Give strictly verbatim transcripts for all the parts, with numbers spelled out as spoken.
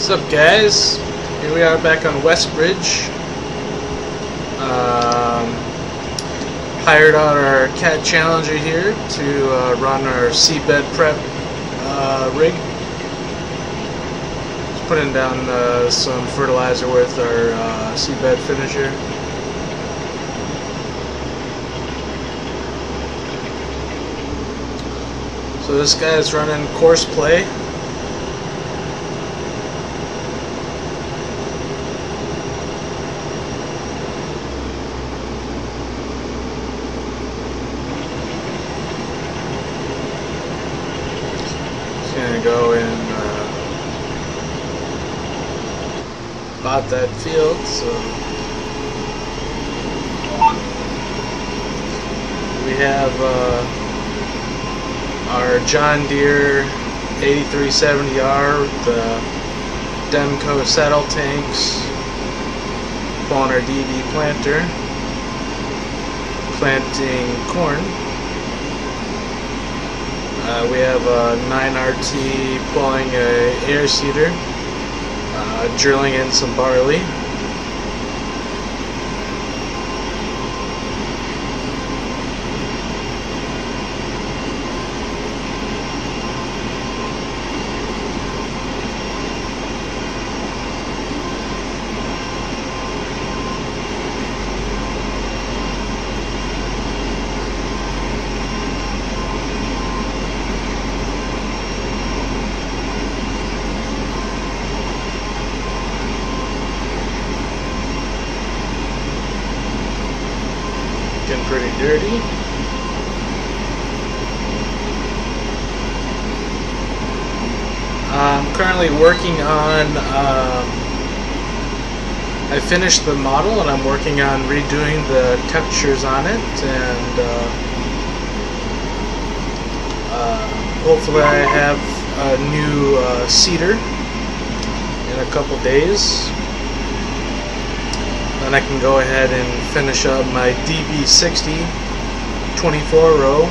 What's up, guys? Here we are back on Westbridge. Um, hired out our Cat Challenger here to uh, run our seabed prep uh, rig. Just putting down uh, some fertilizer with our uh, seabed finisher. So this guy's running course play. Gonna go and uh, bought that field, so we have uh, our John Deere eighty-three seventy R with the Demco saddle tanks, on our D B planter, planting corn. Uh, we have a nine R T pulling a air seeder, uh, drilling in some barley. Getting pretty dirty. I'm currently working on, um, I finished the model and I'm working on redoing the textures on it, and uh, uh, hopefully I have a new uh, seeder in a couple days. Then I can go ahead and finish up my D B sixty twenty-four row,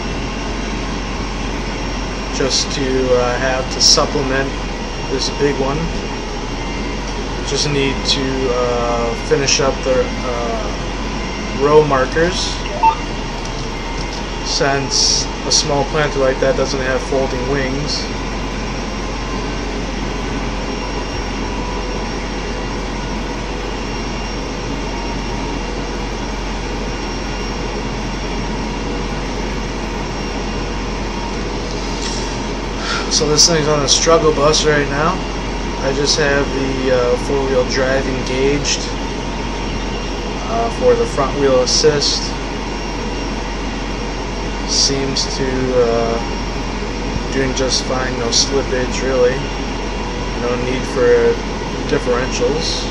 just to uh, have to supplement this big one. Just need to uh, finish up the uh, row markers, since a small planter like that doesn't have folding wings. So this thing's on a struggle bus right now. I just have the uh, four-wheel drive engaged uh, for the front wheel assist. Seems to uh, doing just fine. No slippage really. No need for differentials.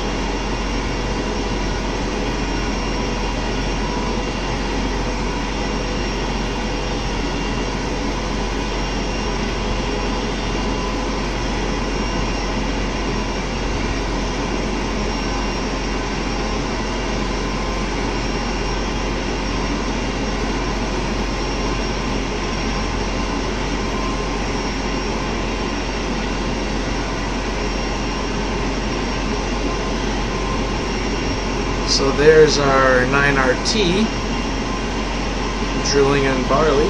So there's our nine R T drilling in barley.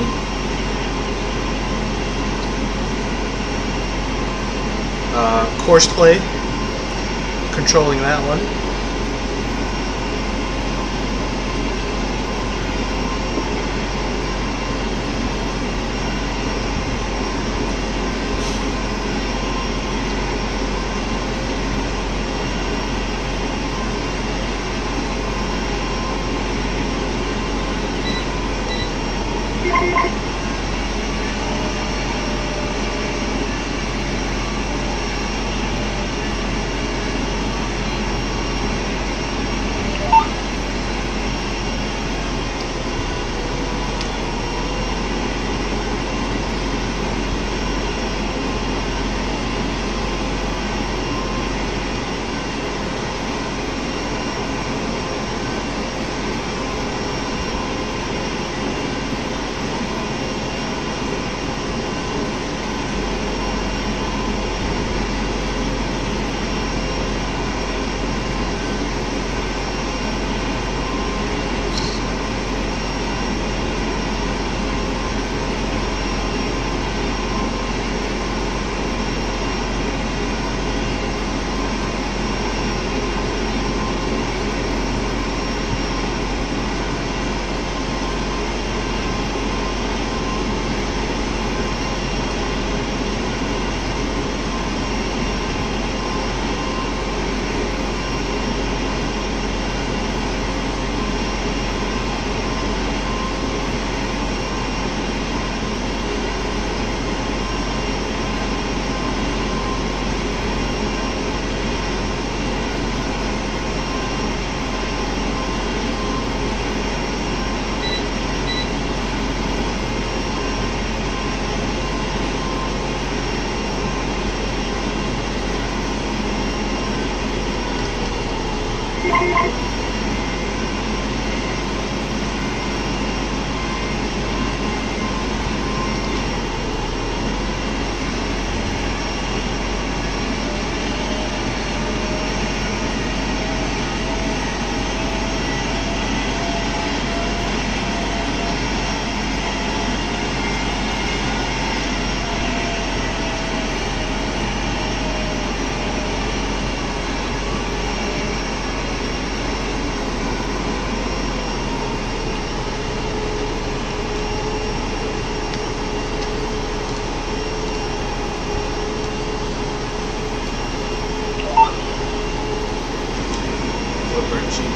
Uh, course play, controlling that one.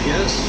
P S.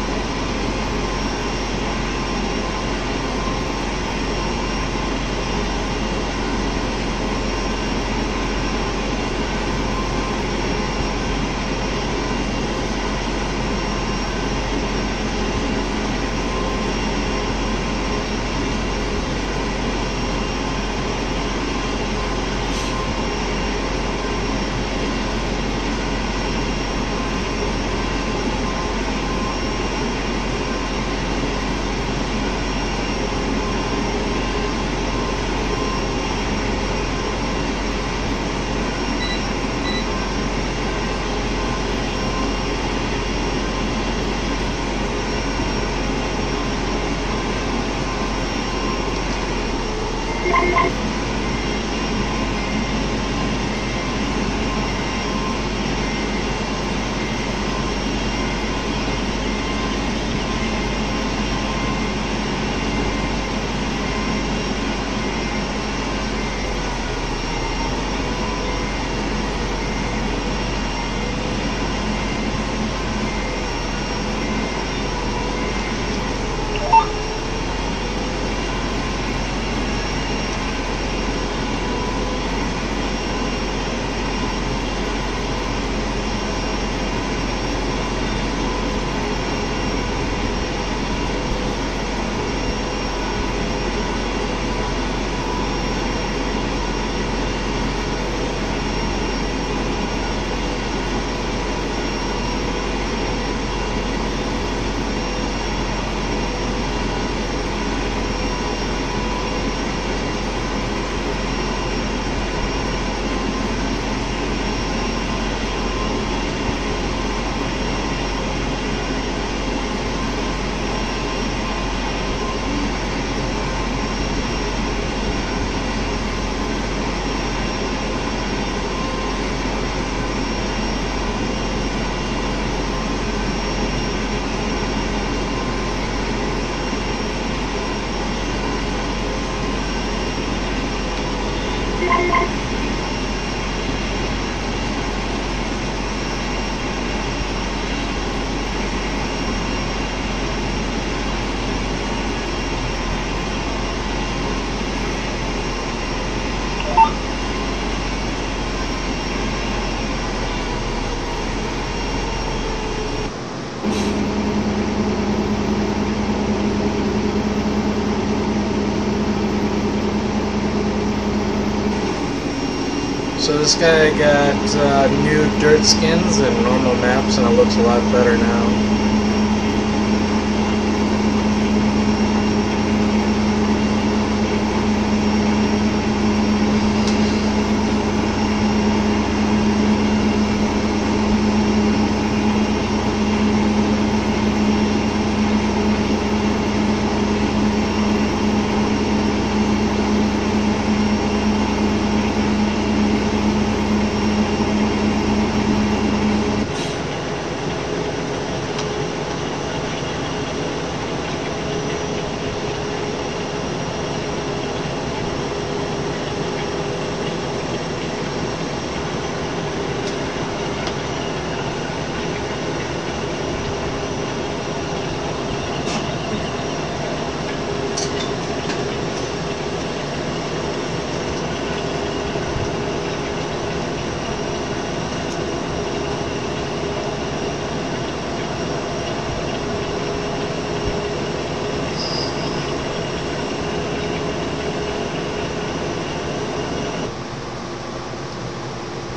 So this guy got uh, new dirt skins and normal maps, and it looks a lot better now.